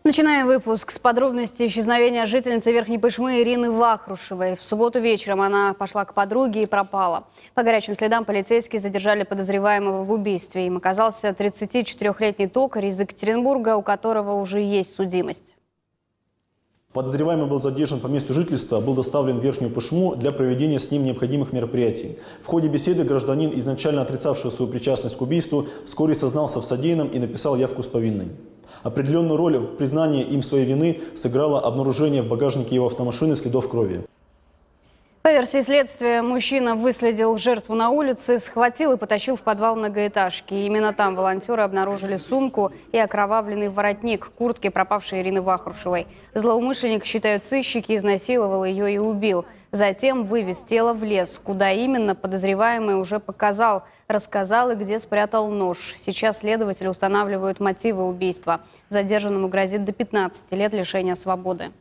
Начинаем выпуск с подробностей исчезновения жительницы Верхней Пышмы Ирины Вахрушевой. В субботу вечером она пошла к подруге и пропала. По горячим следам полицейские задержали подозреваемого в убийстве. Им оказался 34-летний токарь из Екатеринбурга, у которого уже есть судимость. Подозреваемый был задержан по месту жительства, был доставлен в Верхнюю Пышму для проведения с ним необходимых мероприятий. В ходе беседы гражданин, изначально отрицавший свою причастность к убийству, вскоре сознался в содеянном и написал явку с повинной. Определенную роль в признании им своей вины сыграло обнаружение в багажнике его автомашины следов крови. По версии следствия, мужчина выследил жертву на улице, схватил и потащил в подвал многоэтажки. Именно там волонтеры обнаружили сумку и окровавленный воротник куртки пропавшей Ирины Вахрушевой. Злоумышленник, считают сыщики, изнасиловал ее и убил. Затем вывез тело в лес, куда именно подозреваемый уже рассказал и где спрятал нож. Сейчас следователи устанавливают мотивы убийства. Задержанному грозит до 15 лет лишения свободы.